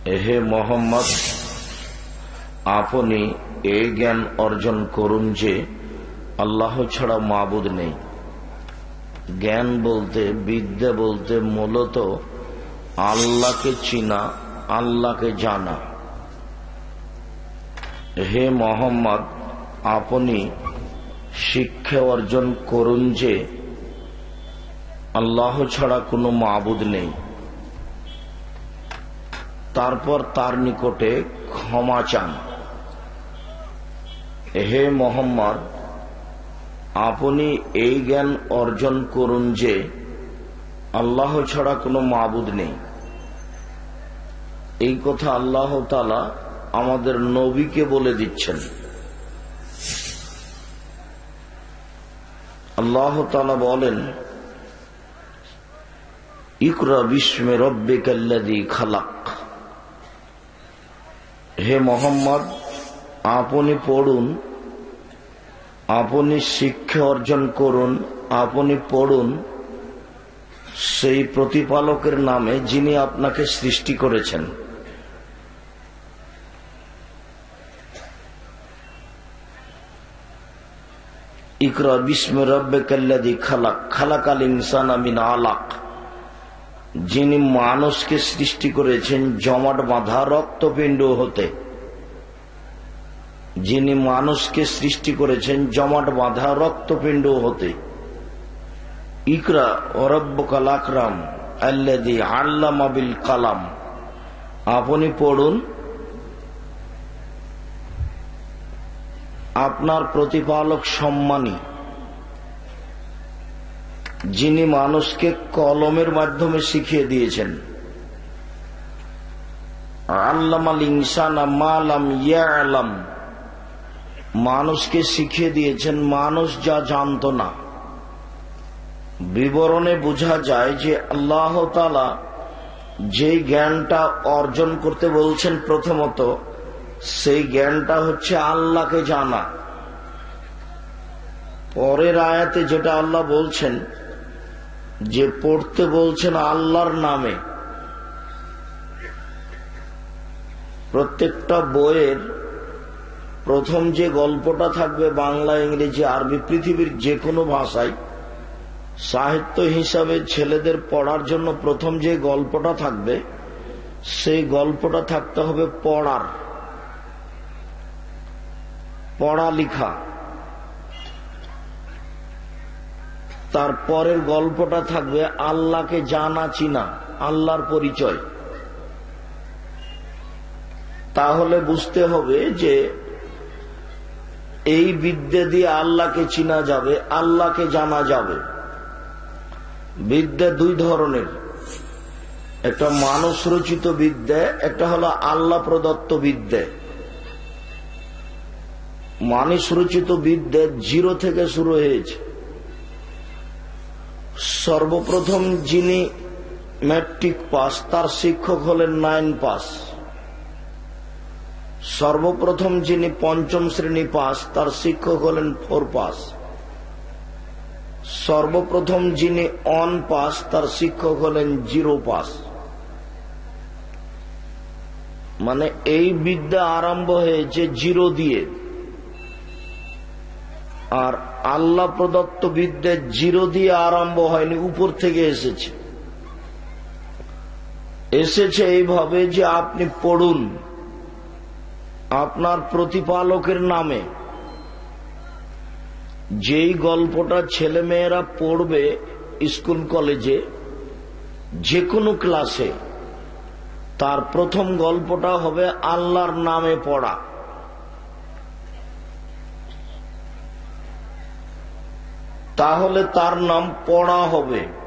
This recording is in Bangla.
হে মোহাম্মদ, আপনি এই জ্ঞান অর্জন করুন যে আল্লাহ ছাড়া মাবুদ নেই। জ্ঞান বলতে, বিদ্যা বলতে মূলত আল্লাহকে চিনা, আল্লাহকে জানা। হে মোহাম্মদ, আপনি শিক্ষা অর্জন করুন যে আল্লাহ ছাড়া কোনো মাবুদ নেই। তারপর তার নিকটে ক্ষমা চান। হে মোহাম্মদ, আপনি এই জ্ঞান অর্জন করুন যে আল্লাহ ছাড়া কোনো মাবুদ নেই। এই কথা আল্লাহ তাআলা আমাদের নবীকে বলে দিচ্ছেন। আল্লাহ তাআলা বলেন, ইকরা বিস্মি রাব্বিকাল্লাযী খালাক। হে মোহাম্মদ, আপনি পড়ুন, আপনি শিক্ষা অর্জন করুন, আপনি পড়ুন সেই প্রতিপালকের নামে যিনি আপনাকে সৃষ্টি করেছেন। ইকরা বিস্মি রাব্বিকাল্লাযী খালাক, খালাকাল ইনসানা মিন আলাক। যিনি মানুষকে সৃষ্টি করেছেন জমাট বাঁধা রক্তপিণ্ড হতে। যিনি মানুষকে সৃষ্টি করেছেন জমাট বাঁধা রক্তপিণ্ড হতে। ইকরা ওয়া রাব্বুকাল আকরাম আল্লাযী আল্লামা বিল কালাম। আপনি পড়ুন, আপনার প্রতিপালক সম্মানী, যিনি মানুষকে কলমের মাধ্যমে শিখিয়ে দিয়েছেন। আল্লামাল ইনসানা মা লাম ইয়ালাম। মানুষকে শিখিয়ে দিয়েছেন মানুষ যা জানত না। বিবরণে বোঝা যায় যে আল্লাহ তাআলা যে জ্ঞানটা অর্জন করতে বলছেন, প্রথমত সেই জ্ঞানটা হচ্ছে আল্লাহকে জানা। পরের আয়াতে যেটা আল্লাহ বলছেন যে পড়তে বলছেন আল্লাহর নামে। প্রত্যেকটা বইয়ের প্রথম যে গল্পটা থাকবে, বাংলা, ইংরেজি, আরবি, পৃথিবীর যে কোনো ভাষায় সাহিত্য হিসাবে ছেলেদের পড়ার জন্য প্রথম যে গল্পটা থাকবে, সেই গল্পটা থাকতে হবে পড়ালেখা। তারপরের গল্পটা থাকবে আল্লাহকে জানা চিনা, আল্লাহর পরিচয়। তাহলে বুঝতে হবে যে এই বিদ্যা দিয়ে আল্লাহকে চিনা যাবে, আল্লাহকে জানা যাবে। বিদ্যা দুই ধরনের, একটা মানুষ রচিত বিদ্যা, একটা হলো আল্লাহ প্রদত্ত বিদ্যা। মানুষ রচিত বিদ্যা জিরো থেকে শুরু হয়েছে। সর্বপ্রথম যিনি ম্যাট্রিক পাস, তার শিক্ষক হলেন 9 পাস। সর্বপ্রথম যিনি পঞ্চম শ্রেণী পাস, তার শিক্ষক হলেন 4 পাস। সর্বপ্রথম যিনি অন পাস, তার শিক্ষক হলেন 0 পাস। মানে এই বিদ্যা আরম্ভ হয়েছে 0 দিয়ে। আর আল্লাহ প্রদত্ত বিদ্যা 0 দিয়ে আরম্ভ হয়নি, উপর থেকে এসেছে এইভাবে যে আপনি পড়ুন আপনার প্রতিপালকের নামে। যেই গল্পটা ছেলে মেয়েরা পড়বে স্কুল কলেজে যে কোনো ক্লাসে, তার প্রথম গল্পটা হবে আল্লাহর নামে পড়া। তাহলে তার নাম পড়া হবে।